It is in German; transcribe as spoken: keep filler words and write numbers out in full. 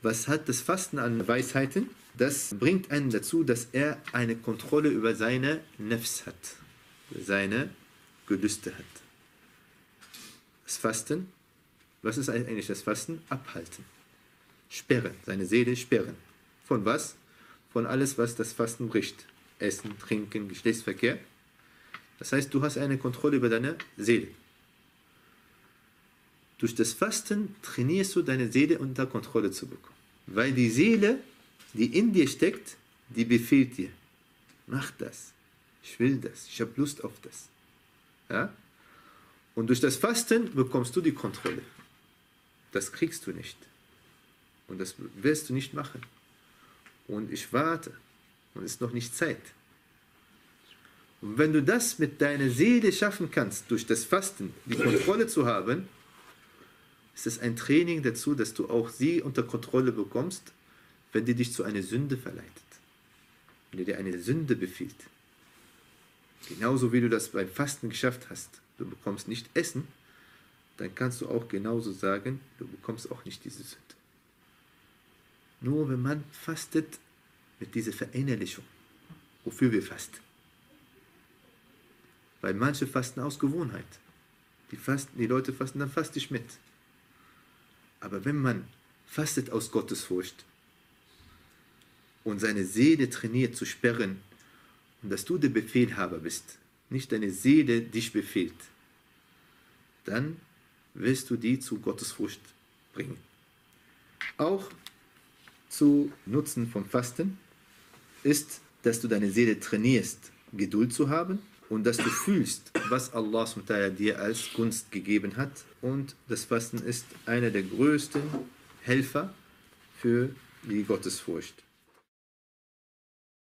Was hat das Fasten an Weisheiten? Das bringt einen dazu, dass er eine Kontrolle über seine Nefs hat, seine Gelüste hat. Das Fasten, was ist eigentlich das Fasten? Abhalten, sperren, seine Seele sperren. Von was? Von alles, was das Fasten bricht. Essen, Trinken, Geschlechtsverkehr. Das heißt, du hast eine Kontrolle über deine Seele. Durch das Fasten trainierst du deine Seele unter Kontrolle zu bekommen. Weil die Seele, die in dir steckt, die befiehlt dir. Mach das. Ich will das. Ich habe Lust auf das. Ja? Und durch das Fasten bekommst du die Kontrolle. Das kriegst du nicht. Und das wirst du nicht machen. Und ich warte. Und es ist noch nicht Zeit. Und wenn du das mit deiner Seele schaffen kannst, durch das Fasten die Kontrolle zu haben, ist es ein Training dazu, dass du auch sie unter Kontrolle bekommst, wenn die dich zu einer Sünde verleitet. Wenn die dir eine Sünde befiehlt. Genauso wie du das beim Fasten geschafft hast. Du bekommst nicht Essen, dann kannst du auch genauso sagen, du bekommst auch nicht diese Sünde. Nur wenn man fastet mit dieser Verinnerlichung, wofür wir fasten. Weil manche fasten aus Gewohnheit. Die, fasten, die Leute fasten, dann faste ich mit. Aber wenn man fastet aus Gottesfurcht und seine Seele trainiert zu sperren und dass du der Befehlhaber bist, nicht deine Seele dich befehlt, dann wirst du die zu Gottesfurcht bringen. Auch zu Nutzen vom Fasten ist, dass du deine Seele trainierst, Geduld zu haben und dass du fühlst, was Allah subhanahu wa ta'ala dir als Gunst gegeben hat. Und das Fasten ist einer der größten Helfer für die Gottesfurcht.